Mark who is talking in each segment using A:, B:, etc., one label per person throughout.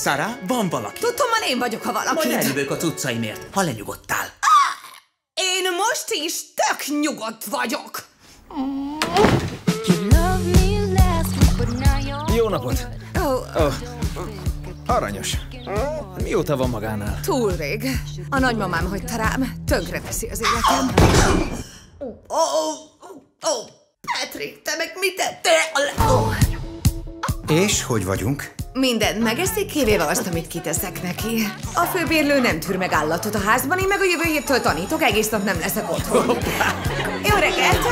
A: Sarah, van valaki.
B: Tudtommal én vagyok, ha valaki.
A: Majd eljövök a cuccaimért, ha lenyugodtál.
B: Én most is tök nyugodt vagyok.
C: Jó napot! Aranyos. Mióta van magánál?
B: Túl rég. A nagymamám hagyta rám. Tönkre teszi az életem. Patrick, te meg mit tettél?
D: És hogy vagyunk?
B: Mindent megeszik, kivéve azt, amit kiteszek neki. A főbérlő nem tűr meg állatot a házban, én meg a jövő héttől tanítok, egész nap nem leszek otthon. Jó reggelt!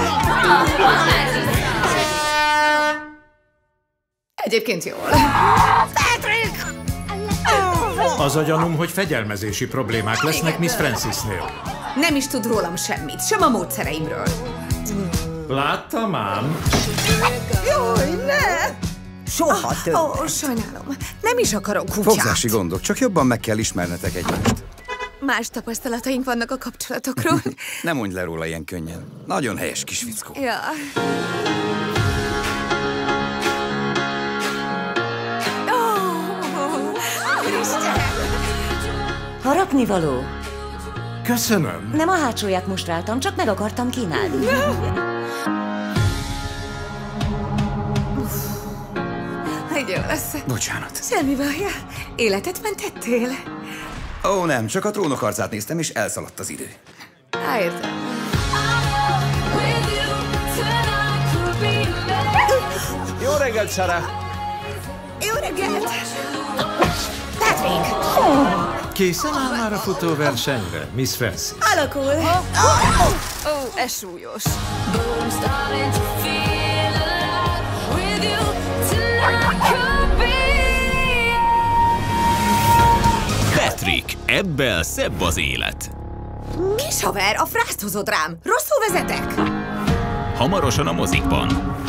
B: Egyébként jól. Patrick!
E: Az a gyanúm, hogy fegyelmezési problémák lesznek Miss Francisnél.
B: Nem is tud rólam semmit, sem a módszereimről.
E: Láttam ám.
B: Jaj, ne!
F: Soha többet.
B: Sajnálom. Nem is akarok kutyát.
D: Fogzási gondok, csak jobban meg kell ismernetek egymást.
B: Más tapasztalataink vannak a kapcsolatokról.
D: Ne mondj le róla ilyen könnyen. Nagyon helyes kis fickó.
B: Ja.
F: Harapnivaló?
E: Köszönöm.
F: Nem a hátsóját mustráltam, csak meg akartam kínálni.
B: Jó lesz.
D: Bocsánat.
B: Semmi baj. Életet mentettél?
D: Ó, nem, csak a trónokharcát néztem, és elszaladt az idő.
B: Értem.
C: Jó reggelt, Sarah!
B: Jó reggelt! Patrick!
E: Készen áll már a futóversenyre, Miss Francis?
B: Alakul! Ez súlyos.
G: Patrick, ebből szebb az élet.
B: Kis haver, a frászt hozod rám. Rosszul vezetek?
G: Hamarosan a mozikban.